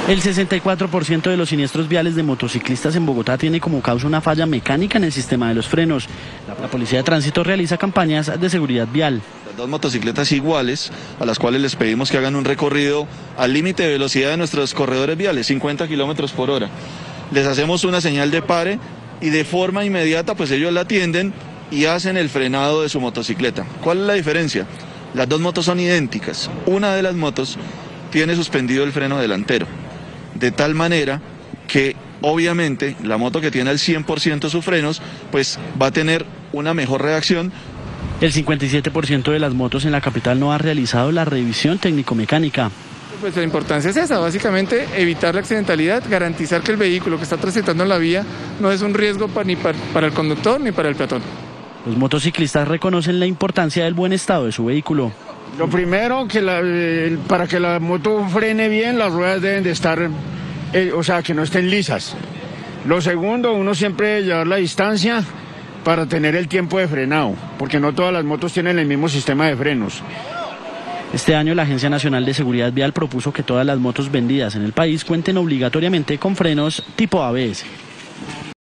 El 64% de los siniestros viales de motociclistas en Bogotá tiene como causa una falla mecánica en el sistema de los frenos. La Policía de Tránsito realiza campañas de seguridad vial. Las dos motocicletas iguales, a las cuales les pedimos que hagan un recorrido al límite de velocidad de nuestros corredores viales, 50 kilómetros por hora. Les hacemos una señal de pare y de forma inmediata pues ellos la atienden y hacen el frenado de su motocicleta. ¿Cuál es la diferencia? Las dos motos son idénticas. Una de las motos tiene suspendido el freno delantero, de tal manera que obviamente la moto que tiene al 100% sus frenos, pues va a tener una mejor reacción. El 57% de las motos en la capital no ha realizado la revisión técnico-mecánica. Pues la importancia es esa, básicamente evitar la accidentalidad, garantizar que el vehículo que está transitando en la vía no es un riesgo ni para el conductor ni para el peatón. Los motociclistas reconocen la importancia del buen estado de su vehículo. Lo primero, para que la moto frene bien, las ruedas deben de estar, o sea, que no estén lisas. Lo segundo, uno siempre debe llevar la distancia para tener el tiempo de frenado, porque no todas las motos tienen el mismo sistema de frenos. Este año la Agencia Nacional de Seguridad Vial propuso que todas las motos vendidas en el país cuenten obligatoriamente con frenos tipo ABS.